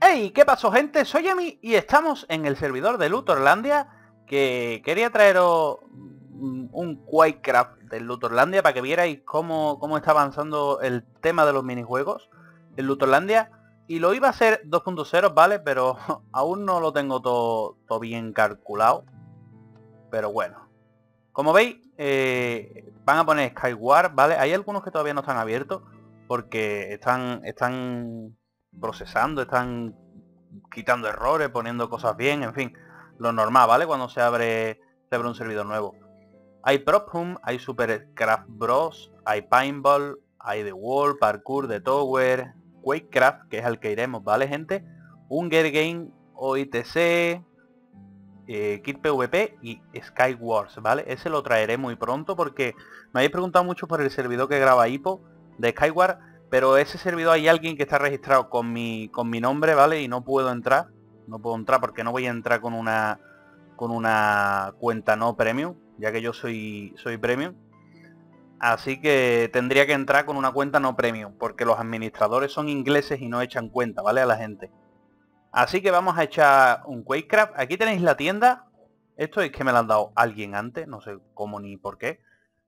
Hey, ¿qué pasó, gente? Soy Emi y estamos en el servidor de Luthorlandia, que quería traeros un Quakecraft del Luthorlandia para que vierais cómo está avanzando el tema de los minijuegos en Luthorlandia. Y lo iba a hacer 2.0, ¿vale? Pero aún no lo tengo todo bien calculado. Pero bueno. Como veis, van a poner Skyward, ¿vale? Hay algunos que todavía no están abiertos porque están procesando, están quitando errores, poniendo cosas bien, en fin, lo normal, ¿vale? Cuando se abre un servidor nuevo. Hay Prophum, hay Supercraft Bros, hay Paintball, hay The Wall, Parkour, The Tower, Quakecraft, que es al que iremos, ¿vale, gente? Hunger Game, OITC, Kit PvP y Skywars, ¿vale? Ese lo traeré muy pronto porque me habéis preguntado mucho por el servidor que graba Hippo de Skyward, pero ese servidor hay alguien que está registrado con mi nombre, ¿vale? Y no puedo entrar, porque no voy a entrar con una cuenta no premium, ya que yo soy premium. Así que tendría que entrar con una cuenta no premium, porque los administradores son ingleses y no echan cuenta, ¿vale? A la gente. Así que vamos a echar un Quakecraft. Aquí tenéis la tienda. Esto es que me lo han dado alguien antes, no sé cómo ni por qué.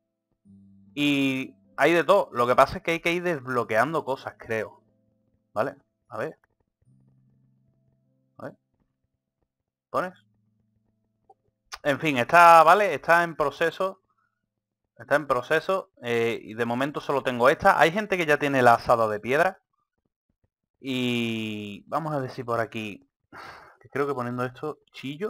Y hay de todo. Lo que pasa es que hay que ir desbloqueando cosas, creo. ¿Vale? A ver. A ver. ¿Pones? En fin, está, ¿vale? Está en proceso. Está en proceso. Y de momento solo tengo esta. Hay gente que ya tiene la asada de piedra. Y vamos a ver si por aquí... Que creo que poniendo esto chillo.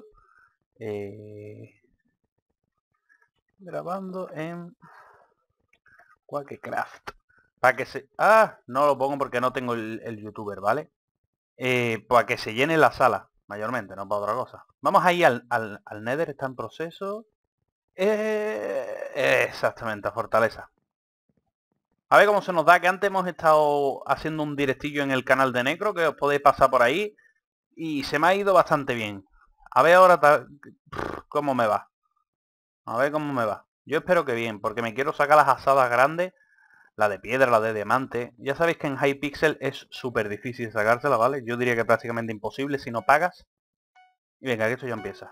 Grabando en Quakecraft. Para que se... Ah, no lo pongo porque no tengo el youtuber, ¿vale? Para que se llene la sala, mayormente, no para otra cosa. Vamos ahí al Nether, está en proceso. Exactamente, a Fortaleza. A ver cómo se nos da, que antes hemos estado haciendo un directillo en el canal de Necro, que os podéis pasar por ahí. Y se me ha ido bastante bien. A ver ahora cómo me va. A ver cómo me va. Yo espero que bien, porque me quiero sacar las asadas grandes. La de piedra, la de diamante. Ya sabéis que en Hypixel es súper difícil sacársela, ¿vale? Yo diría que prácticamente imposible si no pagas. Y venga, que esto ya empieza.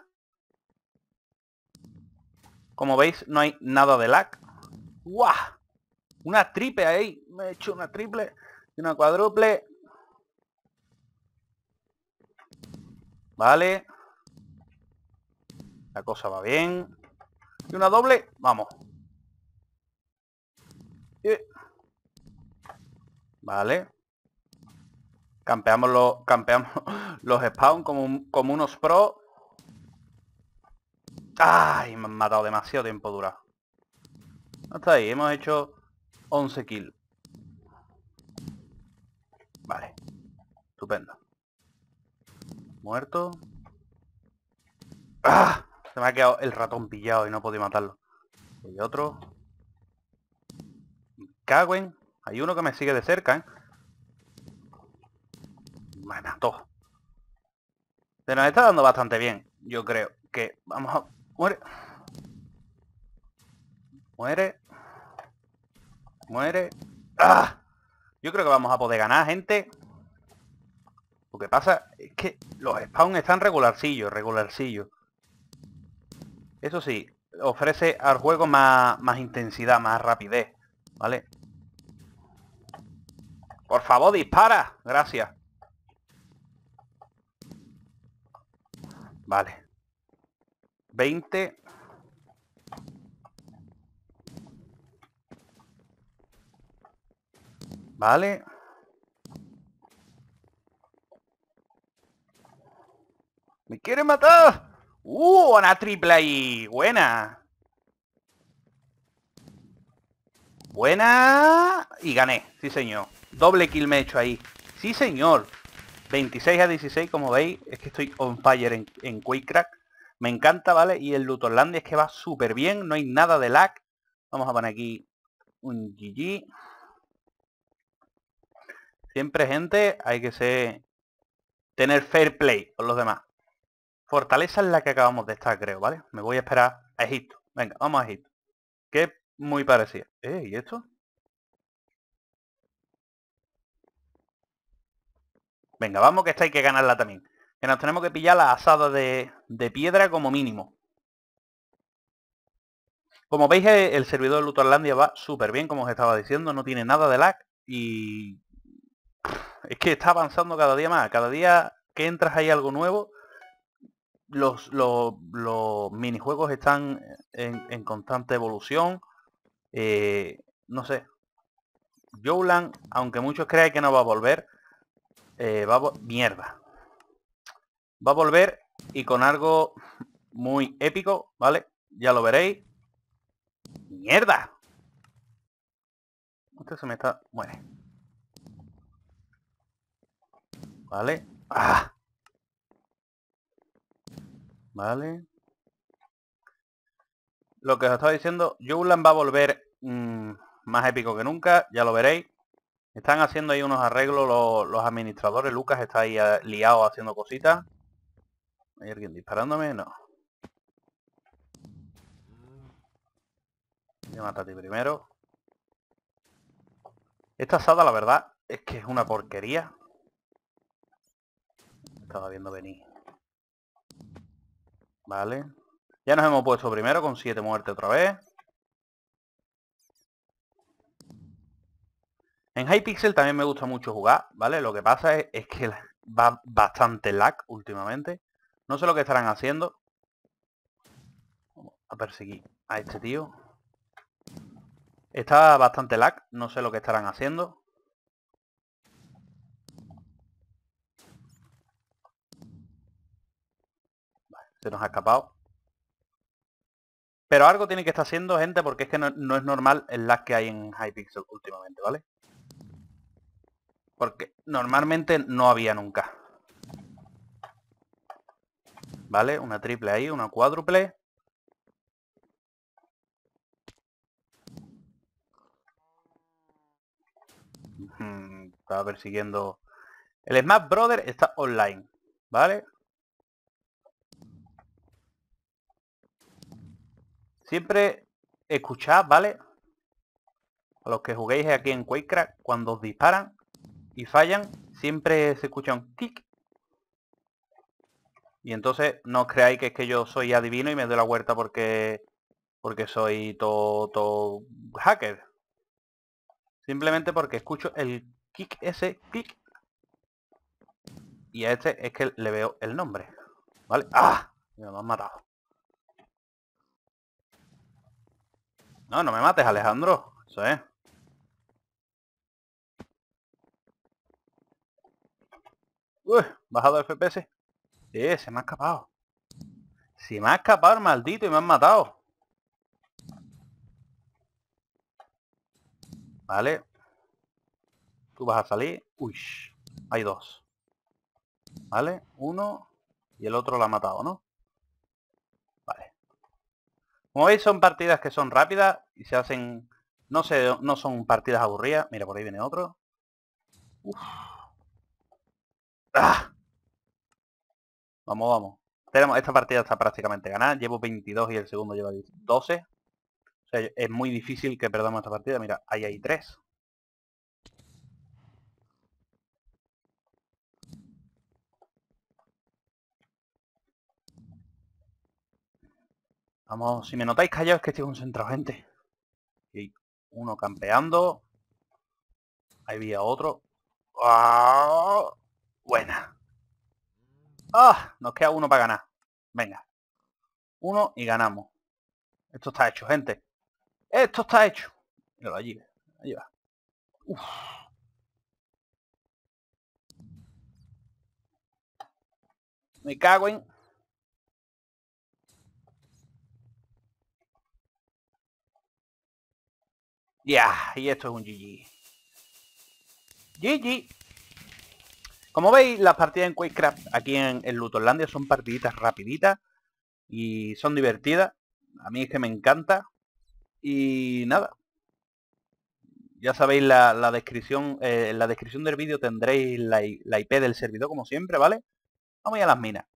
Como veis, no hay nada de lag. ¡Guau! Una triple ahí. Me he hecho una triple y una cuádruple. Vale. La cosa va bien. Y una doble. Vamos. Vale. Campeamos los spawn como unos pros. ¡Ay! Me han matado demasiado tiempo dura. Hasta ahí, hemos hecho 11 kills. Vale. Estupendo. Muerto. ¡Ah! Se me ha quedado el ratón pillado y no podía matarlo. Y otro. Cagüen. Hay uno que me sigue de cerca, ¿eh? Me mató. Se nos está dando bastante bien. Yo creo que vamos a... Muere. Muere. Muere. ¡Ah! Yo creo que vamos a poder ganar, gente. Lo que pasa es que los spawns están regularcillos. Eso sí, ofrece al juego más intensidad, más rapidez, ¿vale? Por favor, dispara. Gracias. Vale. 20. Vale. ¡Me quiere matar! Una triple ahí. Buena. Buena. Y gané. Sí, señor. Doble kill me he hecho ahí. Sí, señor. 26-16, como veis. Es que estoy on fire en Quakecraft. Me encanta, ¿vale? Y el Luthorlandia es que va súper bien. No hay nada de lag. Vamos a poner aquí un GG. Siempre, gente, hay que tener fair play con los demás. Fortaleza es la que acabamos de estar, creo, ¿vale? Me voy a esperar a Egipto. Venga, vamos a Egipto. Que es muy parecido. ¿Y esto? Venga, vamos que esta hay que ganarla también. Que nos tenemos que pillar la asada de piedra como mínimo. Como veis, el servidor de Lutorlandia va súper bien, como os estaba diciendo. No tiene nada de lag. Y es que está avanzando cada día más. Cada día que entras hay algo nuevo. Los minijuegos están en constante evolución. No sé. Joulan, aunque muchos crean que no va a volver, mierda. Va a volver y con algo muy épico, ¿vale? Ya lo veréis. ¡Mierda! Este se me está... Muere. ¿Vale? ¡Ah! Vale. Lo que os estaba diciendo, Joulan va a volver más épico que nunca, ya lo veréis. Están haciendo ahí unos arreglos los administradores. Lucas está ahí liado haciendo cositas. ¿Hay alguien disparándome? No. Voy a matar a ti primero. Esta asada, la verdad, es que es una porquería. Estaba viendo venir. Vale. Ya nos hemos puesto primero con 7 muertes otra vez. En Hypixel también me gusta mucho jugar, ¿vale? Lo que pasa es que va bastante lag últimamente. No sé lo que estarán haciendo. Vamos a perseguir a este tío. Está bastante lag, no sé lo que estarán haciendo. Vale, se nos ha escapado. Pero algo tiene que estar haciendo, gente, porque es que no es normal el lag que hay en Hypixel últimamente, ¿vale? Porque normalmente no había nunca. ¿Vale? Una triple ahí, una cuádruple. Estaba persiguiendo... El Smash Brother está online, ¿vale? Siempre escuchad, ¿vale? A los que juguéis aquí en Quakecraft, cuando os disparan y fallan, siempre se escucha un kick. Y entonces no os creáis que es que yo soy adivino y me doy la vuelta porque soy todo hacker. Simplemente porque escucho el kick ese, kick. Y a este es que le veo el nombre. ¿Vale? ¡Ah! Me han matado. No, no me mates, Alejandro. Eso es. Uy, bajado el FPS. Se me ha escapado. Se me ha escapado el maldito y me han matado. Vale. Tú vas a salir. Uy, hay dos. Vale, uno y el otro lo ha matado, ¿no? Vale. Como veis, son partidas que son rápidas y se hacen... No sé, no son partidas aburridas. Mira, por ahí viene otro. Uf. ¡Ah! Vamos, vamos. Esta partida está prácticamente ganada. Llevo 22 y el segundo lleva 12. O sea, es muy difícil que perdamos esta partida. Mira, ahí hay 3. Vamos, si me notáis callados es que estoy concentrado, gente. Y uno campeando. Ahí había otro. ¡Ah! Buena. ¡Ah! Nos queda uno para ganar. Venga. Uno y ganamos. Esto está hecho, gente. Esto está hecho. Míralo allí. Allí va. Uf. Me cago en... Ya, y esto es un GG. GG. Como veis, las partidas en Quakecraft aquí en Lutorlandia son partiditas rapiditas y son divertidas. A mí es que me encanta. Y nada. Ya sabéis la descripción. En la descripción del vídeo tendréis la IP del servidor, como siempre, ¿vale? Vamos a ir a las minas.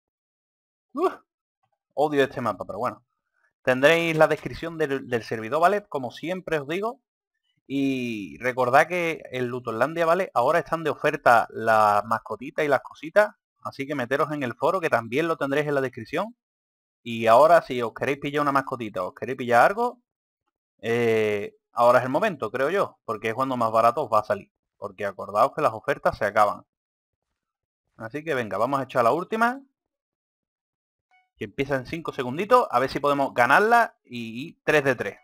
Odio este mapa, pero bueno. Tendréis la descripción del servidor, ¿vale? Como siempre os digo. Y recordad que en Lutorlandia, ¿vale? Ahora están de oferta las mascotitas y las cositas. Así que meteros en el foro, que también lo tendréis en la descripción. Y ahora, si os queréis pillar una mascotita, os queréis pillar algo, ahora es el momento, creo yo. Porque es cuando más barato os va a salir. Porque acordaos que las ofertas se acaban. Así que venga, vamos a echar la última. Que empieza en 5 segunditos. A ver si podemos ganarla. Y 3 de 3.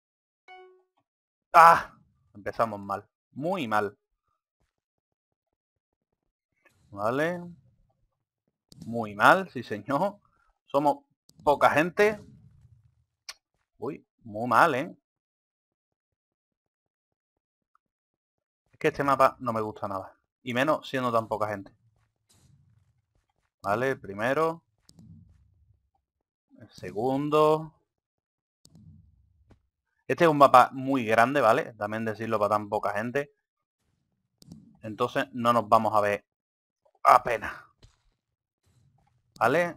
¡Ah! Empezamos mal. Muy mal. Vale. Muy mal, sí señor. Somos poca gente. Uy, muy mal, ¿eh? Es que este mapa no me gusta nada. Y menos siendo tan poca gente. Vale, el primero. El segundo. Este es un mapa muy grande, ¿vale? También decirlo para tan poca gente. Entonces no nos vamos a ver apenas. ¿Vale?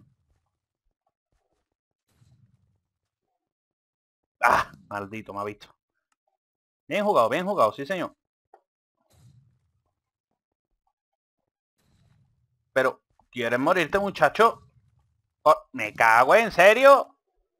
¡Ah! Maldito, me ha visto. Bien jugado, sí señor. Pero, ¿quieres morirte, muchacho? Oh, me cago, ¿en serio?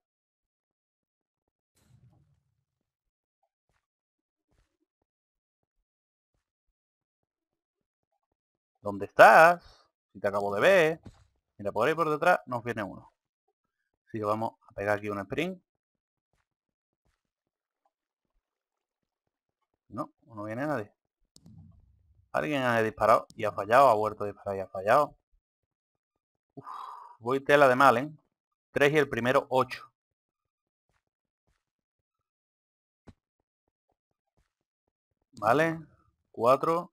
¿Dónde estás? Si te acabo de ver. Mira, por ahí por detrás nos viene uno. Así que vamos a pegar aquí un sprint. No, no viene nadie. Alguien ha disparado y ha fallado, ha vuelto a disparar y ha fallado. Uf, voy tela de mal, ¿eh? 3 y el primero 8. Vale. 4.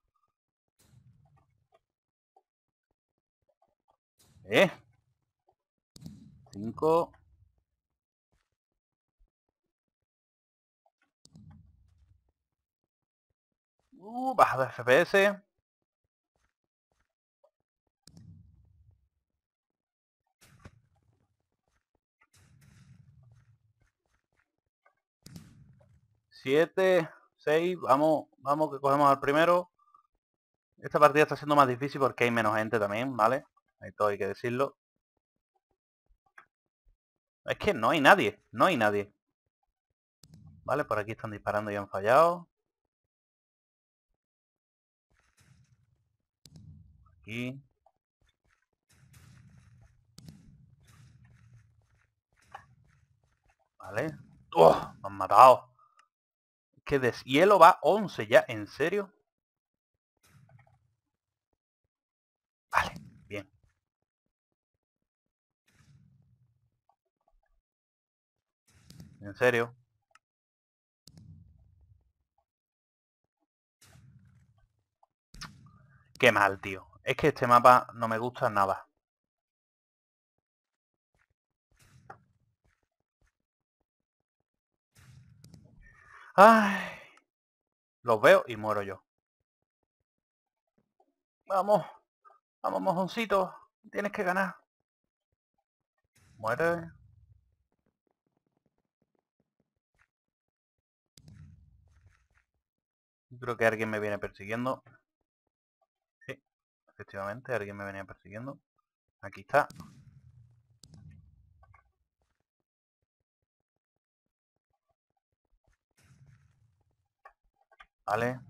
5. Baja de FPS. 7. 6. Vamos, vamos que cogemos al primero. Esta partida está siendo más difícil porque hay menos gente también, ¿vale? Ahí todo hay que decirlo. Es que no hay nadie, no hay nadie. Vale, por aquí están disparando y han fallado. Aquí. Vale. ¡Oh! Me han matado. Que deshielo va 11 ya, ¿en serio? Vale, bien. En serio. Qué mal, tío. Es que este mapa no me gusta nada. Ay. Los veo y muero yo. Vamos. Vamos, mojoncito. Tienes que ganar. Muere. Creo que alguien me viene persiguiendo. Sí, efectivamente, alguien me venía persiguiendo. Aquí está. Vale.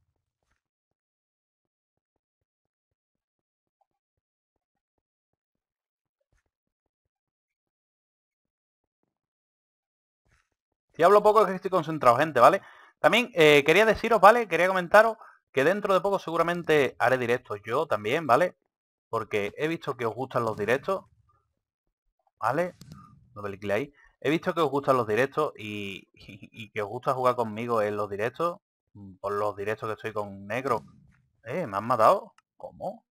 Si hablo poco es que estoy concentrado, gente, ¿vale? También quería deciros, ¿vale? Quería comentaros que dentro de poco seguramente haré directos yo también, ¿vale? Porque he visto que os gustan los directos, ¿vale? No me ahí. He visto que os gustan los directos y que os gusta jugar conmigo en los directos. Por los directos que estoy con negro. ¿Me han matado? ¿Cómo?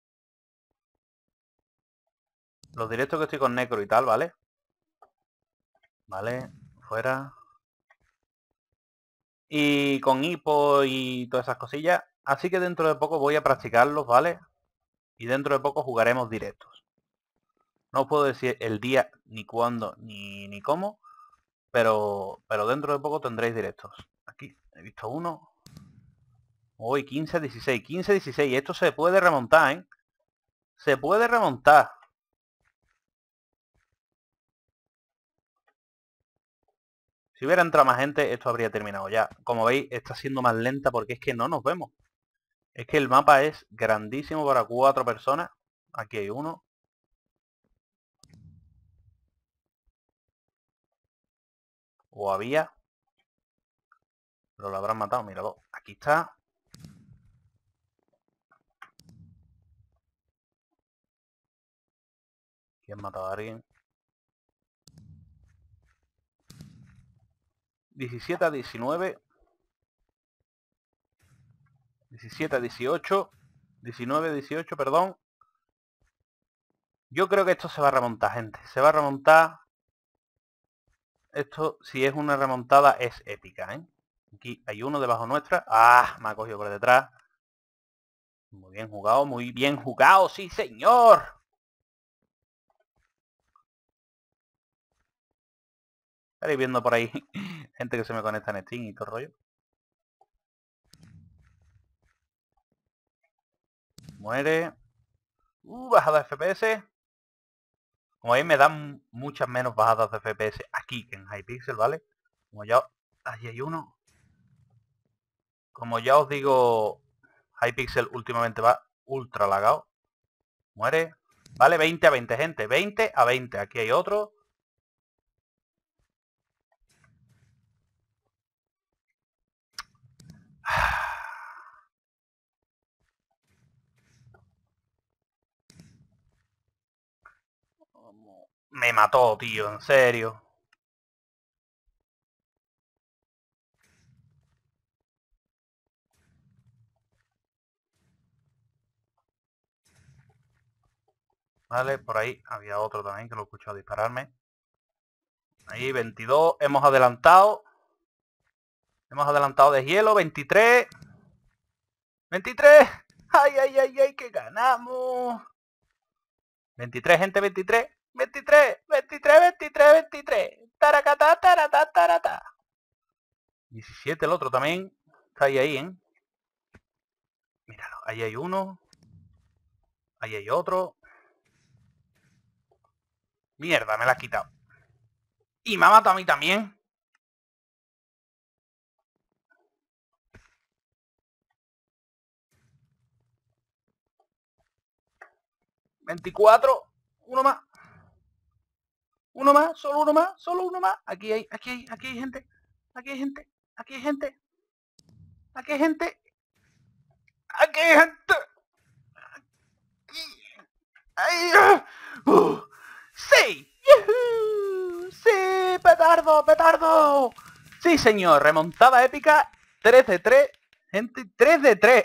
Los directos que estoy con negro y tal, ¿vale? Vale, fuera. Y con hipo y todas esas cosillas. Así que dentro de poco voy a practicarlos, ¿vale? Y dentro de poco jugaremos directos. No os puedo decir el día, ni cuándo, ni cómo, pero dentro de poco tendréis directos. Aquí he visto uno. Hoy 15-16, 15-16. Esto se puede remontar, ¿eh? Se puede remontar. Si hubiera entrado más gente, esto habría terminado ya. Como veis, está siendo más lenta porque es que no nos vemos. Es que el mapa es grandísimo para 4 personas. Aquí hay uno. O había. Pero lo habrán matado, míralo. Aquí está. ¿Quién ha matado a alguien? 17-19. 17-18. 19-18, perdón. Yo creo que esto se va a remontar, gente. Se va a remontar. Esto, si es una remontada, es épica, ¿eh? Aquí hay uno debajo nuestra. ¡Ah! Me ha cogido por detrás. Muy bien jugado, muy bien jugado. ¡Sí, señor! Estaréis viendo por ahí gente que se me conecta en Steam y todo el rollo. Muere. Bajada de FPS. Como veis, me dan muchas menos bajadas de FPS aquí que en Hypixel, ¿vale? Como ya... Allí hay uno. Como ya os digo, Hypixel últimamente va ultra lagado. Muere. Vale, 20-20, gente. 20-20. Aquí hay otro. Me mató, tío, en serio. Vale, por ahí había otro también que lo he escuchado dispararme. Ahí, 22. Hemos adelantado. Hemos adelantado de hielo. 23. 23. ¡Ay, ay, ay, ay! ¡Que ganamos! 23, gente, 23. 23, 23, 23, 23. Taracata, tarata, tarata. 17 el otro también. Está ahí, ¿eh? Míralo, ahí hay uno. Ahí hay otro. Mierda, me la has quitado. Y me ha matado a mí también. ¡24! Uno más. Uno más, solo uno más, solo uno más. Aquí hay gente. Aquí hay gente. Aquí hay gente. Aquí hay gente. Aquí hay gente. ¡Ay! ¡Sí! ¡Yuhu! ¡Sí! ¡Petardo! ¡Petardo! Sí, señor. Remontada épica. 3 de 3. Gente, 3 de 3.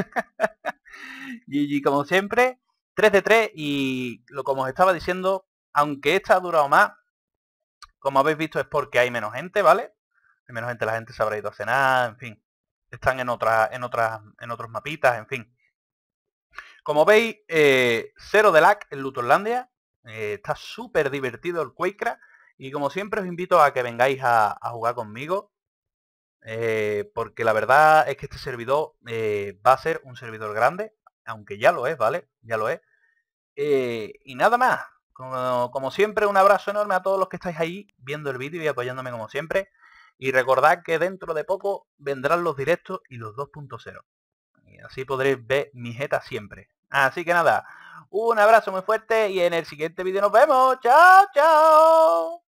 GG como siempre. 3 de 3. Y como os estaba diciendo, aunque esta ha durado más, como habéis visto es porque hay menos gente, ¿vale? Hay menos gente, la gente se habrá ido a cenar, en fin. Están en otros mapitas, en fin. Como veis, 0 de lag en Lutorlandia. Está súper divertido el Quakecraft. Y como siempre os invito a que vengáis a jugar conmigo. Porque la verdad es que este servidor va a ser un servidor grande. Aunque ya lo es, ¿vale? Ya lo es. Y nada más. Como siempre, un abrazo enorme a todos los que estáis ahí viendo el vídeo y apoyándome como siempre. Y recordad que dentro de poco vendrán los directos y los 2.0. Y así podréis ver mi jeta siempre. Así que nada, un abrazo muy fuerte y en el siguiente vídeo nos vemos. ¡Chao, chao!